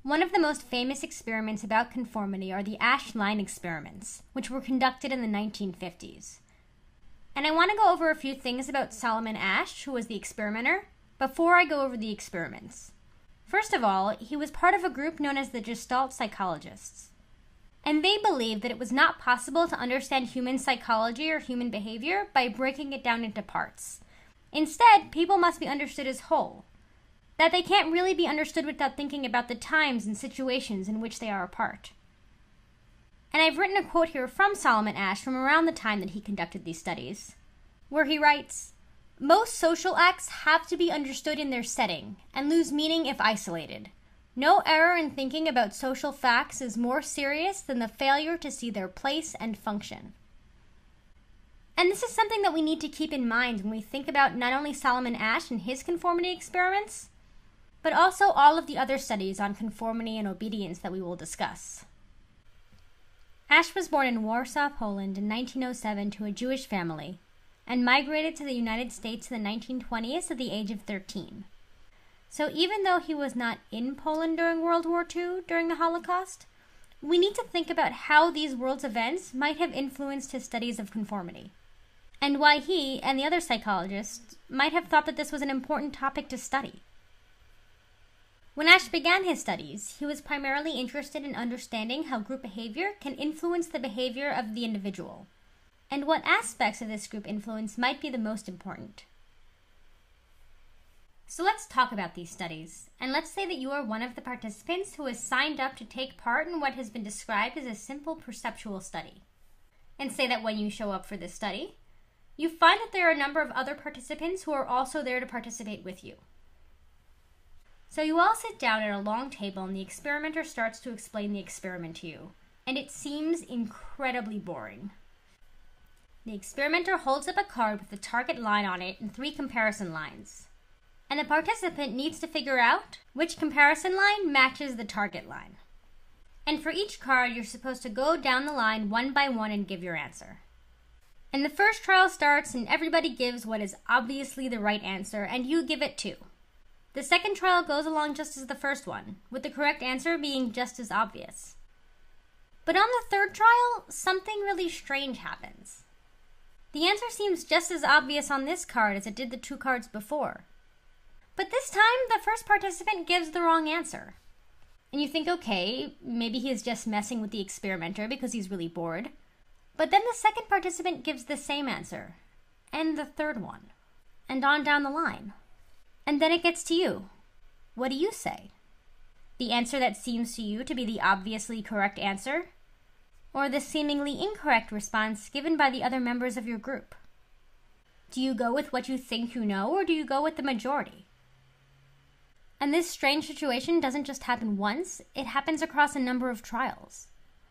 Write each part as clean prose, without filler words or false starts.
One of the most famous experiments about conformity are the Asch line experiments, which were conducted in the 1950s. And I want to go over a few things about Solomon Asch, who was the experimenter, before I go over the experiments. First of all, he was part of a group known as the Gestalt psychologists. And they believed that it was not possible to understand human psychology or human behavior by breaking it down into parts. Instead, people must be understood as whole. That they can't really be understood without thinking about the times and situations in which they are a part. And I've written a quote here from Solomon Asch from around the time that he conducted these studies, where he writes, "Most social acts have to be understood in their setting and lose meaning if isolated. No error in thinking about social facts is more serious than the failure to see their place and function." And this is something that we need to keep in mind when we think about not only Solomon Asch and his conformity experiments, but also all of the other studies on conformity and obedience that we will discuss. Asch was born in Warsaw, Poland in 1907 to a Jewish family, and migrated to the United States in the 1920s at the age of 13. So even though he was not in Poland during World War II during the Holocaust, we need to think about how these world's events might have influenced his studies of conformity, and why he and the other psychologists might have thought that this was an important topic to study. When Asch began his studies, he was primarily interested in understanding how group behavior can influence the behavior of the individual, and what aspects of this group influence might be the most important. So let's talk about these studies, and let's say that you are one of the participants who has signed up to take part in what has been described as a simple perceptual study. And say that when you show up for this study, you find that there are a number of other participants who are also there to participate with you. So you all sit down at a long table and the experimenter starts to explain the experiment to you, and it seems incredibly boring. The experimenter holds up a card with the target line on it and 3 comparison lines. And the participant needs to figure out which comparison line matches the target line. And for each card, you're supposed to go down the line one by one and give your answer. And the first trial starts and everybody gives what is obviously the right answer, and you give it too. The second trial goes along just as the first one, with the correct answer being just as obvious. But on the third trial, something really strange happens. The answer seems just as obvious on this card as it did the 2 cards before. But this time, the first participant gives the wrong answer. And you think, okay, maybe he is just messing with the experimenter because he's really bored. But then the second participant gives the same answer. And the third one. And on down the line. And then it gets to you. What do you say? The answer that seems to you to be the obviously correct answer? Or the seemingly incorrect response given by the other members of your group? Do you go with what you think you know, or do you go with the majority? And this strange situation doesn't just happen once, it happens across a number of trials.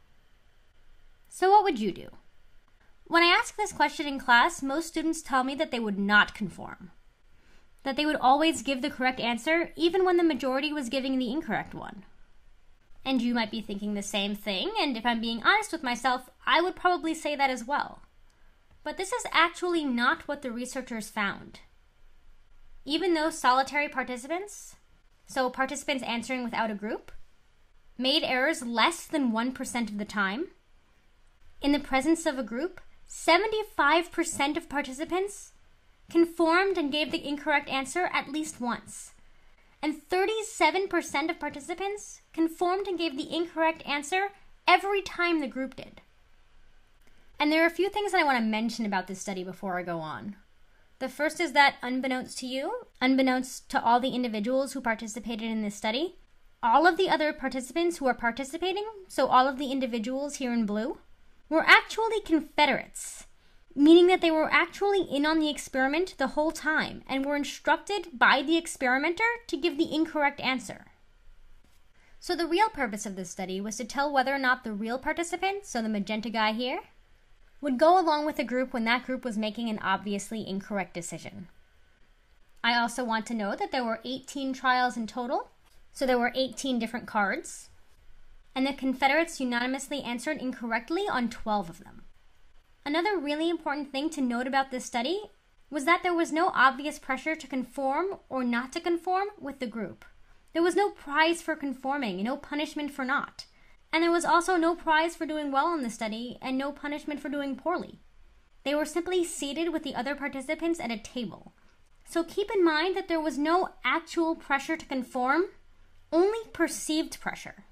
So what would you do? When I ask this question in class, most students tell me that they would not conform. That they would always give the correct answer, even when the majority was giving the incorrect one. And you might be thinking the same thing, and if I'm being honest with myself, I would probably say that as well. But this is actually not what the researchers found. Even though solitary participants, so participants answering without a group, made errors less than 1% of the time, in the presence of a group, 75% of participants conformed and gave the incorrect answer at least once. And 37% of participants conformed and gave the incorrect answer every time the group did. And there are a few things that I want to mention about this study before I go on. The first is that unbeknownst to you, unbeknownst to all the individuals who participated in this study, all of the other participants who are participating, so all of the individuals here in blue, were actually Confederates, meaning that they were actually in on the experiment the whole time and were instructed by the experimenter to give the incorrect answer. So the real purpose of this study was to tell whether or not the real participant, so the magenta guy here, would go along with a group when that group was making an obviously incorrect decision. I also want to know that there were 18 trials in total, so there were 18 different cards, and the Confederates unanimously answered incorrectly on 12 of them. Another really important thing to note about this study was that there was no obvious pressure to conform or not to conform with the group. There was no prize for conforming and no punishment for not. And there was also no prize for doing well in the study and no punishment for doing poorly. They were simply seated with the other participants at a table. So keep in mind that there was no actual pressure to conform, only perceived pressure.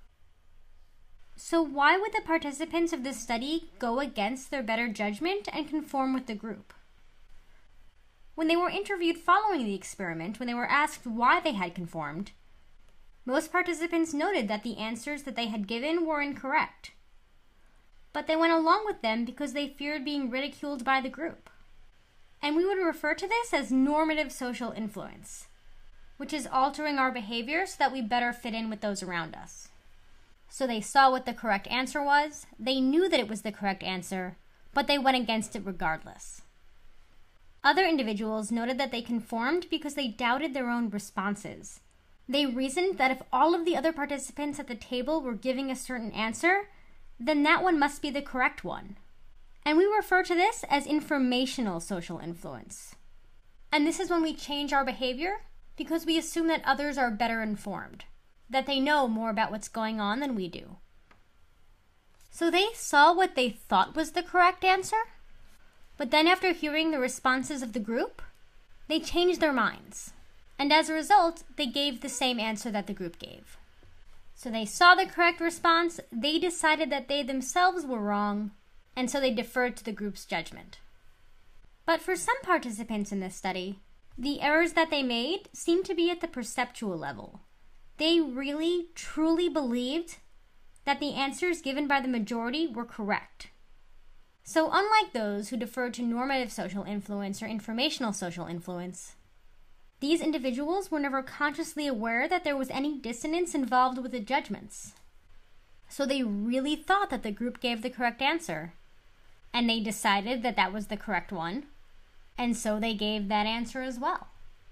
So why would the participants of this study go against their better judgment and conform with the group? When they were interviewed following the experiment, when they were asked why they had conformed, most participants noted that the answers that they had given were incorrect. But they went along with them because they feared being ridiculed by the group. And we would refer to this as normative social influence, which is altering our behavior so that we better fit in with those around us. So they saw what the correct answer was, they knew that it was the correct answer, but they went against it regardless. Other individuals noted that they conformed because they doubted their own responses. They reasoned that if all of the other participants at the table were giving a certain answer, then that one must be the correct one. And we refer to this as informational social influence. And this is when we change our behavior because we assume that others are better informed, that they know more about what's going on than we do. So they saw what they thought was the correct answer, but then after hearing the responses of the group, they changed their minds. And as a result, they gave the same answer that the group gave. So they saw the correct response, they decided that they themselves were wrong, and so they deferred to the group's judgment. But for some participants in this study, the errors that they made seemed to be at the perceptual level. They really, truly believed that the answers given by the majority were correct. So unlike those who deferred to normative social influence or informational social influence, these individuals were never consciously aware that there was any dissonance involved with the judgments. So they really thought that the group gave the correct answer, and they decided that that was the correct one, and so they gave that answer as well.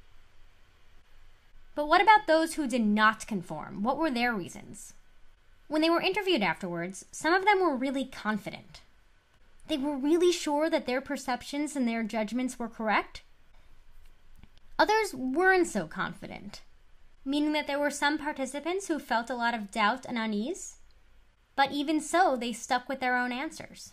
But what about those who did not conform? What were their reasons? When they were interviewed afterwards, some of them were really confident. They were really sure that their perceptions and their judgments were correct. Others weren't so confident, meaning that there were some participants who felt a lot of doubt and unease, but even so, they stuck with their own answers.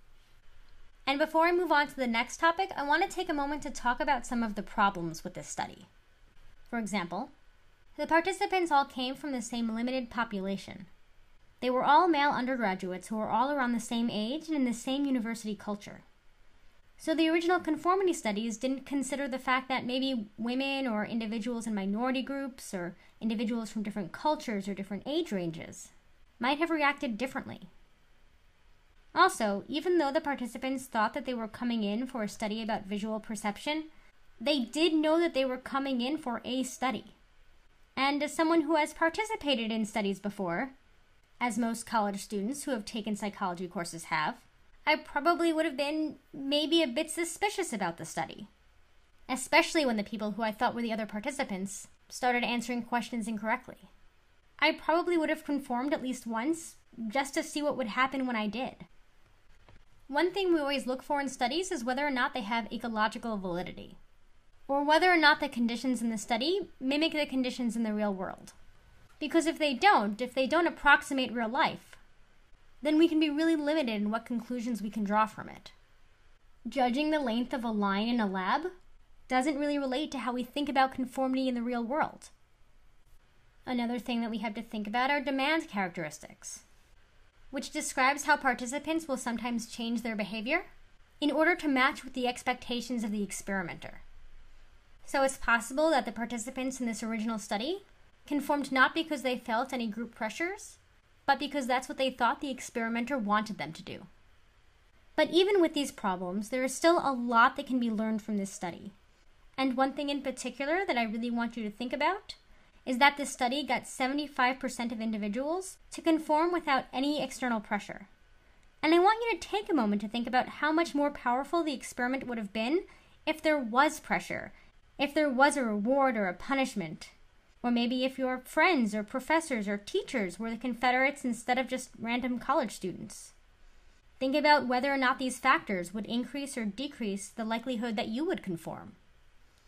And before I move on to the next topic, I want to take a moment to talk about some of the problems with this study. For example, the participants all came from the same limited population. They were all male undergraduates who were all around the same age and in the same university culture. So the original conformity studies didn't consider the fact that maybe women or individuals in minority groups or individuals from different cultures or different age ranges might have reacted differently. Also, even though the participants thought that they were coming in for a study about visual perception, they did know that they were coming in for a study. And as someone who has participated in studies before, as most college students who have taken psychology courses have, I probably would have been maybe a bit suspicious about the study. Especially when the people who I thought were the other participants started answering questions incorrectly. I probably would have conformed at least once just to see what would happen when I did. One thing we always look for in studies is whether or not they have ecological validity, or whether or not the conditions in the study mimic the conditions in the real world. Because if they don't approximate real life, then we can be really limited in what conclusions we can draw from it. Judging the length of a line in a lab doesn't really relate to how we think about conformity in the real world. Another thing that we have to think about are demand characteristics, which describes how participants will sometimes change their behavior in order to match with the expectations of the experimenter. So it's possible that the participants in this original study conformed not because they felt any group pressures, but because that's what they thought the experimenter wanted them to do. But even with these problems, there is still a lot that can be learned from this study. And one thing in particular that I really want you to think about is that this study got 75% of individuals to conform without any external pressure. And I want you to take a moment to think about how much more powerful the experiment would have been if there was pressure, if there was a reward or a punishment, or maybe if your friends or professors or teachers were the Confederates instead of just random college students. Think about whether or not these factors would increase or decrease the likelihood that you would conform.